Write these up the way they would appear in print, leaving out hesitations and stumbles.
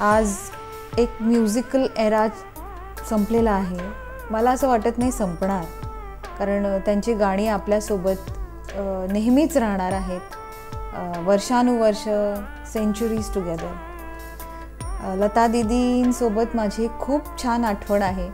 आज एक musical era संपलेला आहे. मला असं वाटत नाही संपणार, कारण त्यांची गाणी आपल्यासोबत नेहमीच राहणार आहेत, वर्षानुवर्ष, सेंचुरीज टुगेदर. लता दीदींसोबत माझी खूप छान आठवण आहे.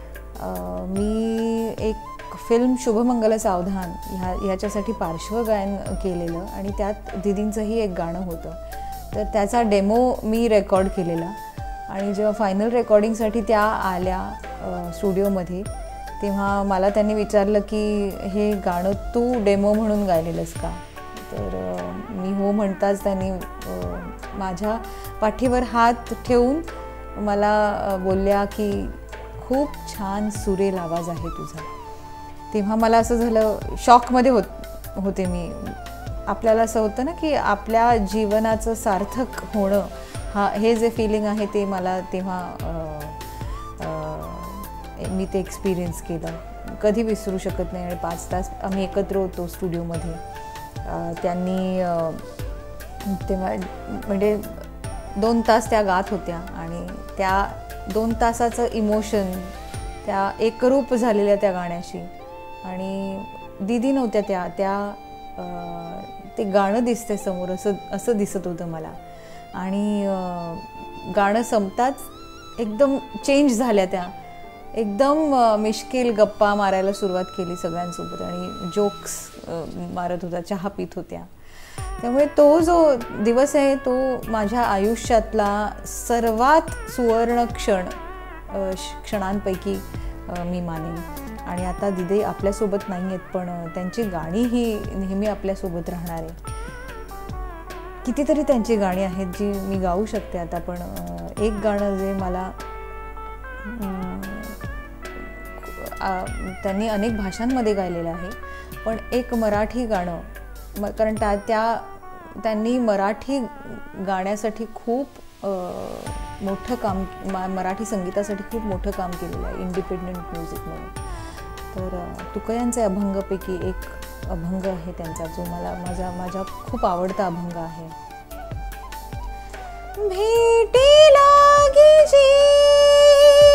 मी एक फिल्म शुभमंगल सावधान ह्याच्यासाठी पार्श्वगायन केलेलं आणि त्यात दीदींचंही एक गाणं होतं. तर त्याचा डेमो मी रेकॉर्ड केलेला आणि जेव्हा फायनल रेकॉर्डिंगसाठी त्या आल्या स्टुडिओमध्ये, तेव्हा मला त्यांनी विचारलं की हे गाणं तू डेमो म्हणून गायलेलंस का? तर मी हो म्हणताच त्यांनी माझ्या पाठीवर हात ठेवून मला बोलल्या की खूप छान सुरेल आवाज आहे तुझा. तेव्हा मला असं झालं, शॉकमध्ये होते मी. आपल्याला असं होतं ना की आपल्या जीवनाचं सार्थक होणं हे जे फिलिंग आहे ते मला तेव्हा मी ते एक्सपिरियन्स केलं, कधी विसरू शकत नाही. आणि 5 तास आम्ही एकत्र होतो स्टुडिओमध्ये. त्यांनी तेव्हा म्हणजे 2 तास त्या गात होत्या आणि त्या 2 तासाचं इमोशन, त्या एकरूप झालेल्या त्या गाण्याशी. आणि दीदी नव्हत्या त्या ते गाणं दिसते समोर असं दिसत होतं मला. आणि गाणं संपताच एकदम चेंज झाल्या त्या, एकदम मिश्किल गप्पा मारायला सुरुवात केली सगळ्यांसोबत आणि जोक्स मारत होत्या, चहा पित होत्या. त्यामुळे तो जो दिवस आहे तो माझ्या आयुष्यातला सर्वात सुवर्ण क्षणांपैकी मी मानेन. आणि आता दीदी आपल्यासोबत नाही आहेत, पण त्यांची गाणी ही नेहमी आपल्यासोबत राहणार आहे. कितीतरी त्यांची गाणी आहेत जी मी गाऊ शकते आता, पण एक गाणं जे मला त्यांनी अनेक भाषांमध्ये गायलेलं आहे, पण एक मराठी गाणं, कारण त्यांनी मराठी गाण्यासाठी खूप मोठं काम, मराठी संगीतासाठी खूप मोठं काम केलेलं आहे इंडिपेंडंट म्युझिकमध्ये. तर तुकयांचे अभंगपैकी एक अभंग आहे त्यांचा, जो मला माझा खूप आवडता अभंग आहे. भेटी लागी जीवा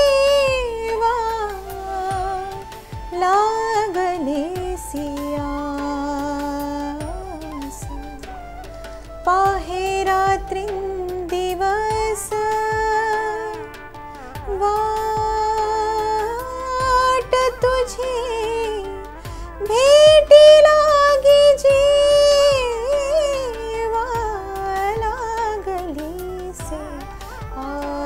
लागले सियास, पाहे रात्री दिवस वाट तुझी, भेटी लागी जीवा लागली से